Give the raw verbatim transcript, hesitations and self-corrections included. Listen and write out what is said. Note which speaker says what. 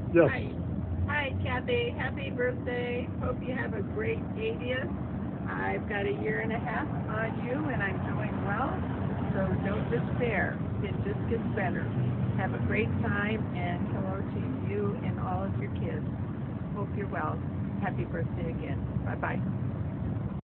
Speaker 1: Yes.
Speaker 2: Hi. Hi, Kathy. Happy birthday. Hope you have a great eightieth. I've got a year and a half on you, and I'm doing well. So don't despair. It just gets better. Have a great time, and hello to you and all of your kids. Hope you're well. Happy birthday again. Bye-bye.